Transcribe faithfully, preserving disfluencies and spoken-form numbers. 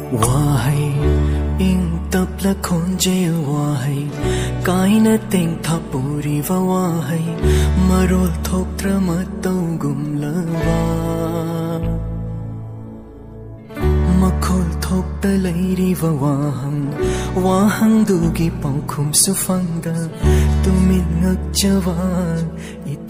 話係應得了空姐話係解那定塔布里話話係 marol thoktra matau gumlawa makhol thokta leiriva wahang wahang dugi paukhum sufangda tumin ngakjawan